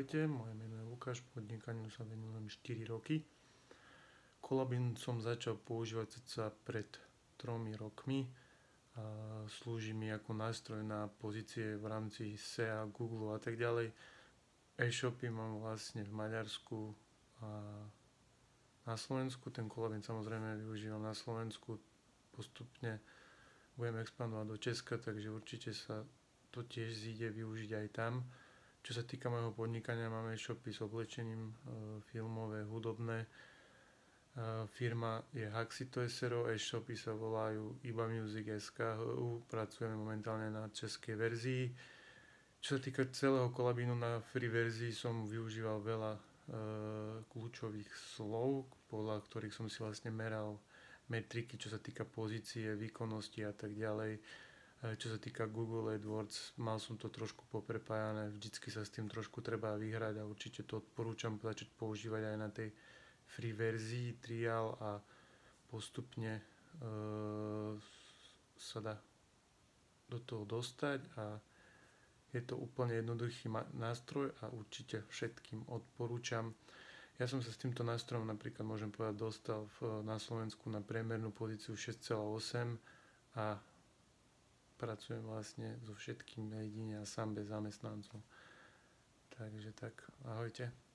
Ahojte, moje meno je Lukáš, podnikaniu sa venujem 4 roky. Kolabín som začal používať sa pred 3 rokmi a slúži mi ako nástroj na pozície v rámci SEA, Google a tak ďalej. E-shopy mám vlastne v Maďarsku a na Slovensku. Ten Kolabín samozrejme využívam na Slovensku. Postupne budem expandovať do Česka, takže určite sa to tiež zíde využiť aj tam. Čo sa týka môjho podnikania, máme e-shopy s oblečením, filmové, hudobné. Firma je Haxito SRO, e-shopy sa volajú ibamusic.sk, pracujeme momentálne na českej verzii. Čo sa týka celého Kolabínu, na free verzii som využíval veľa kľúčových slov, podľa ktorých som si vlastne meral metriky, čo sa týka pozície, výkonnosti a tak ďalej. Čo sa týka Google AdWords, mal som to trošku poprepájané, vždycky sa s tým trošku treba vyhrať a určite to odporúčam začať používať aj na tej free verzii, trial a postupne sa dá do toho dostať a je to úplne jednoduchý nástroj a určite všetkým odporúčam. Ja som sa s týmto nástrojom napríklad, môžem povedať, dostal na Slovensku na priemernú pozíciu 6,8 a pracujem vlastne so všetkým jedine a sám bez zamestnancov. Takže tak, ahojte.